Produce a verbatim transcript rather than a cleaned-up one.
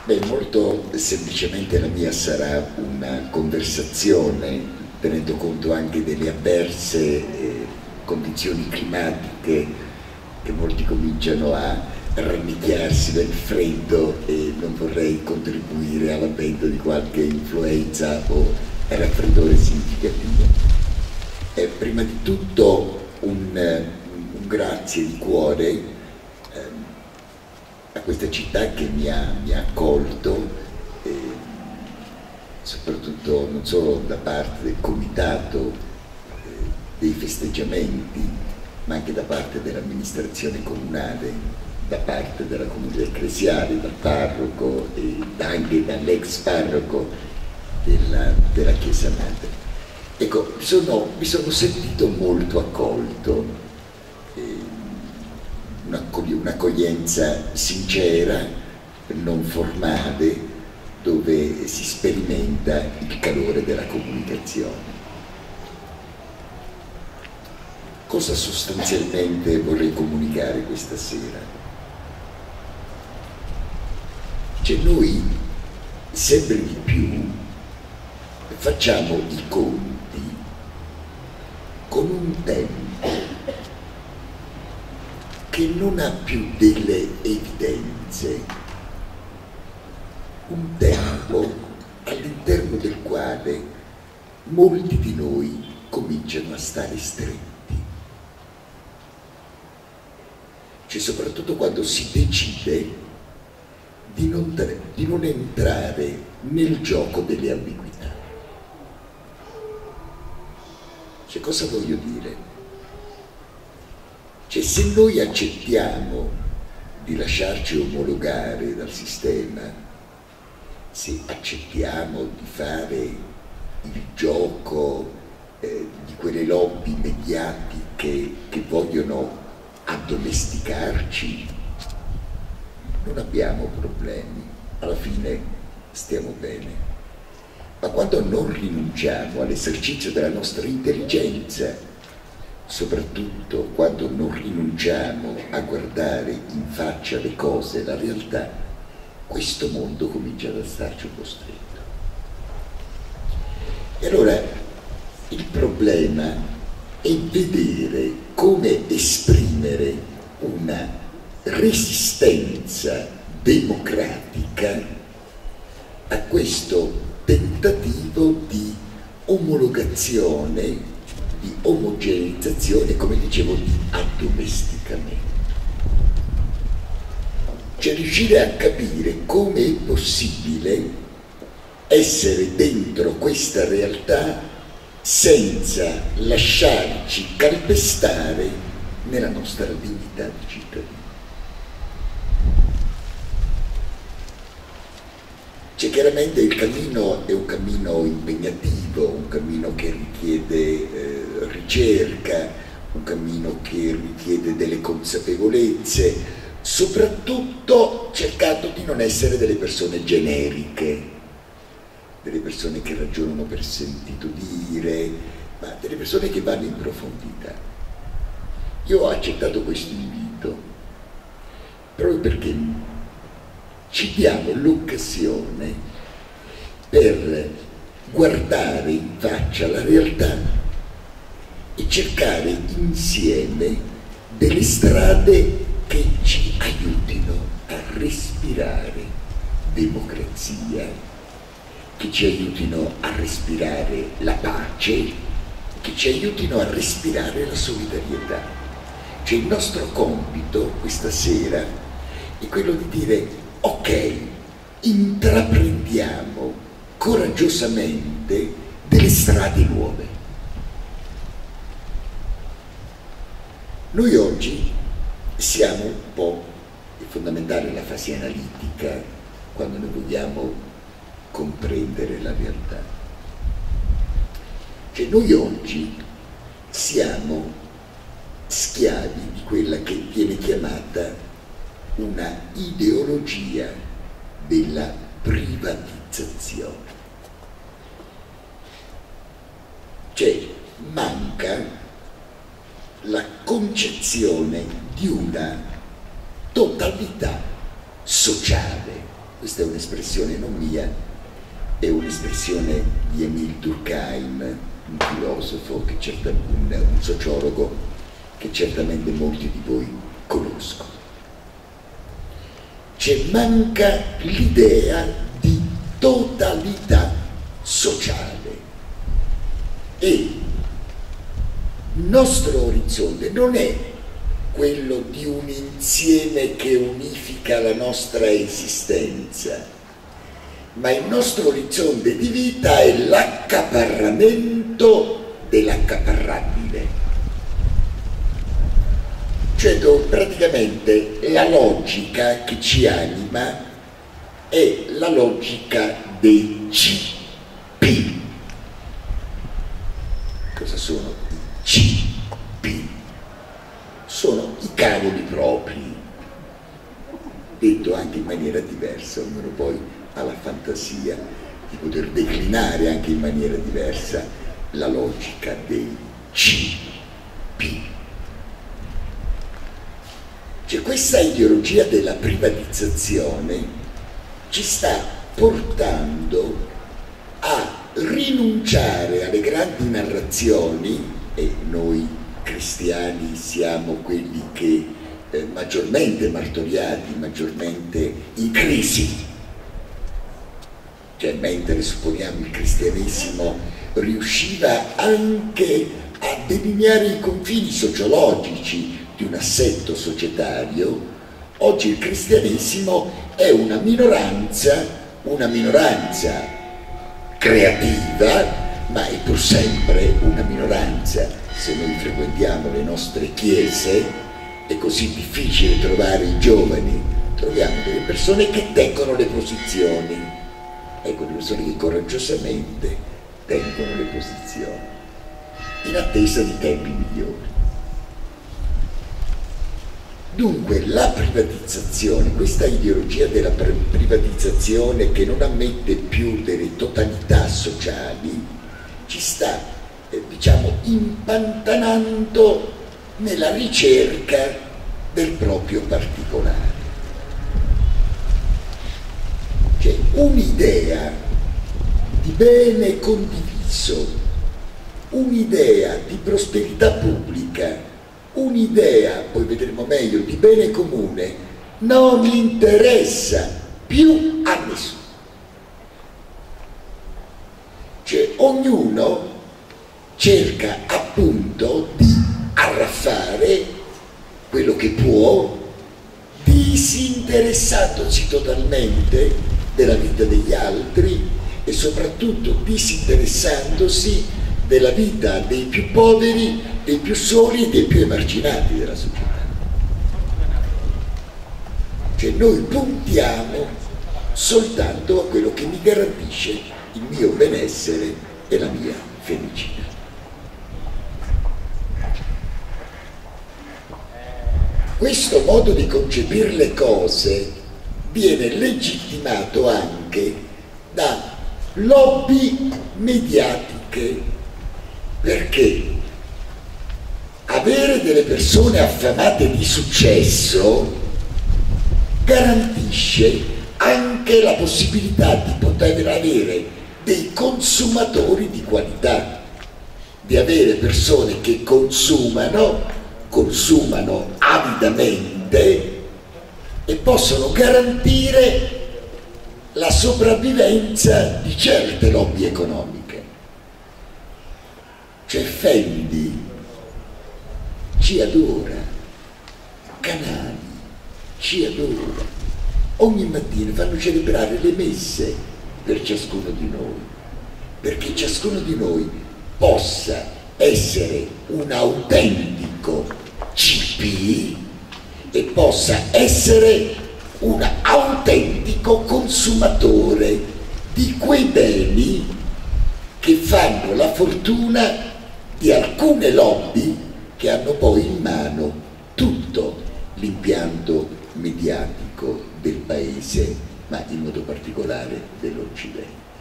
Beh, molto semplicemente la mia sarà una conversazione, tenendo conto anche delle avverse eh, condizioni climatiche che molti cominciano a rannicchiarsi del freddo e non vorrei contribuire all'avvento di qualche influenza o raffreddore significativo. Eh, prima di tutto un, un grazie di cuore a questa città che mi ha, mi ha accolto, eh, soprattutto non solo da parte del comitato eh, dei festeggiamenti, ma anche da parte dell'amministrazione comunale, da parte della comunità ecclesiale, dal parroco e anche dall'ex parroco della, della Chiesa Madre. Ecco, sono, mi sono sentito molto accolto. Eh, un'accoglienza sincera, non formale, dove si sperimenta il calore della comunicazione. Cosa sostanzialmente vorrei comunicare questa sera? Cioè noi sempre di più facciamo i conti con un tempo che non ha più delle evidenze, un tempo all'interno del quale molti di noi cominciano a stare stretti. Cioè soprattutto quando si decide di non, di non entrare nel gioco delle ambiguità. Cioè cosa voglio dire? Cioè, se noi accettiamo di lasciarci omologare dal sistema, se accettiamo di fare il gioco eh, di quelle lobby mediatiche che vogliono addomesticarci, non abbiamo problemi, alla fine stiamo bene. Ma quando non rinunciamo all'esercizio della nostra intelligenza, soprattutto quando non rinunciamo a guardare in faccia le cose, la realtà, questo mondo comincia ad starci un po' stretto. E allora il problema è vedere come esprimere una resistenza democratica a questo tentativo di omologazione, di omogeneizzazione, come dicevo, di addomesticamento. Cioè riuscire a capire come è possibile essere dentro questa realtà senza lasciarci calpestare nella nostra dignità di cittadini. Cioè, chiaramente il cammino è un cammino impegnativo, un cammino che richiede eh, ricerca, un cammino che richiede delle consapevolezze, soprattutto cercando di non essere delle persone generiche, delle persone che ragionano per sentito dire, ma delle persone che vanno in profondità. Io ho accettato questo invito proprio perché ci diamo l'occasione per guardare in faccia la realtà e cercare insieme delle strade che ci aiutino a respirare democrazia, che ci aiutino a respirare la pace, che ci aiutino a respirare la solidarietà. Cioè il nostro compito questa sera è quello di dire: ok, intraprendiamo coraggiosamente delle strade nuove. Noi oggi siamo un po', è fondamentale la fase analitica quando noi vogliamo comprendere la realtà. Cioè noi oggi siamo schiavi di quella che viene chiamata una ideologia della privatizzazione. Cioè manca la concezione di una totalità sociale questa è un'espressione non mia, è un'espressione di Émile Durkheim, un filosofo, che certamente, un, un sociologo che certamente molti di voi conoscono. Cioè manca l'idea di totalità sociale e il nostro orizzonte non è quello di un insieme che unifica la nostra esistenza, ma il nostro orizzonte di vita è l'accaparramento dell'accaparrabile. Cioè praticamente la logica che ci anima è la logica dei C P. Cosa sono i C P? Sono i cavoli propri, detto anche in maniera diversa, ognuno poi ha la fantasia di poter declinare anche in maniera diversa la logica dei C P. Cioè questa ideologia della privatizzazione ci sta portando a rinunciare alle grandi narrazioni, e noi cristiani siamo quelli che eh, maggiormente martoriati, maggiormente in crisi. Cioè mentre supponiamo il cristianesimo riusciva anche a delineare i confini sociologici di un assetto societario, oggi il cristianesimo è una minoranza, una minoranza creativa, ma è pur sempre una minoranza. Se noi frequentiamo le nostre chiese è così difficile trovare i giovani, troviamo delle persone che tengono le posizioni, ecco, le persone che coraggiosamente tengono le posizioni, in attesa di tempi migliori. Dunque la privatizzazione, questa ideologia della privatizzazione che non ammette più delle totalità sociali, ci sta, eh, diciamo, impantanando nella ricerca del proprio particolare. Cioè un'idea di bene condiviso, un'idea di prosperità pubblica, un'idea, poi vedremo meglio, di bene comune, non interessa più a nessuno. Cioè ognuno cerca appunto di arraffare quello che può, disinteressandosi totalmente della vita degli altri e soprattutto disinteressandosi della vita dei più poveri, dei più soli e dei più emarginati della società. Cioè noi puntiamo soltanto a quello che mi garantisce il mio benessere e la mia felicità. Questo modo di concepire le cose viene legittimato anche da lobby mediatiche, perché avere delle persone affamate di successo garantisce anche la possibilità di poter avere dei consumatori di qualità, di avere persone che consumano, consumano avidamente e possono garantire la sopravvivenza di certe lobby economiche. Cioè Fendi ci adora, Canali ci adora, ogni mattina fanno celebrare le messe per ciascuno di noi, perché ciascuno di noi possa essere un autentico C P e possa essere un autentico consumatore di quei beni che fanno la fortuna di alcune lobby che hanno poi in mano tutto l'impianto mediatico del paese, ma in modo particolare dell'Occidente.